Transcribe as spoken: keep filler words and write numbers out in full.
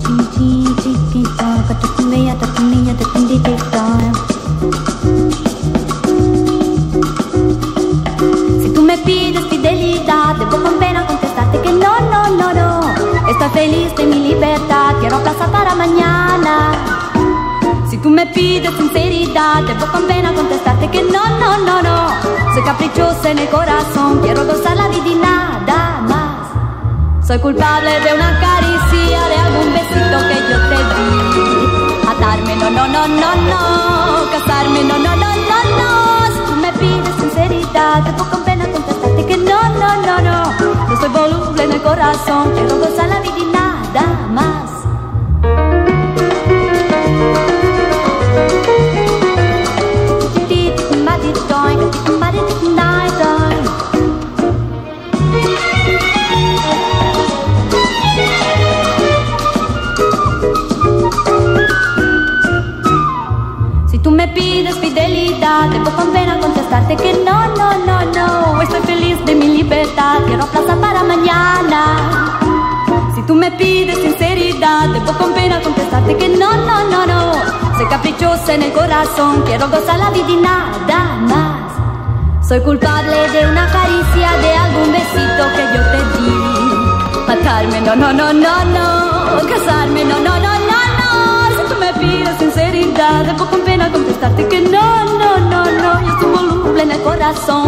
Si tú me pides fidelidad, debo con pena contestarte que no, no, no, no. Estoy feliz de mi libertad, quiero plaza para mañana. Si tú me pides sinceridad, debo con pena contestarte que no, no, no, no. Soy caprichosa en el corazón, quiero gozar la vida y nada más. Soy culpable de una caricia, de algún besito que yo te di. Atarme, no, no, no, no, no. Casarme, no, no, no, no, no. Si tú me pides sinceridad, debo con pena contestarte que no, no, no, no. Yo soy voluble en el corazón, quiero gozar la vida y nada más. Si tú me pides fidelidad, debo con pena contestarte que no, no, no, no. Estoy feliz de mi libertad, quiero plaza para mañana. Si tú me pides sinceridad, debo con pena contestarte que no, no, no, no. Soy caprichosa en el corazón, quiero gozar la vida y nada más. Soy culpable de una caricia, de algún besito que yo te di. Matarme, no, no, no, no, no. Casarme, no, no, no, no, no. Si tú me pides sinceridad, debo con pena contestarte que no, no, no, no. Yo soy voluble en el corazón,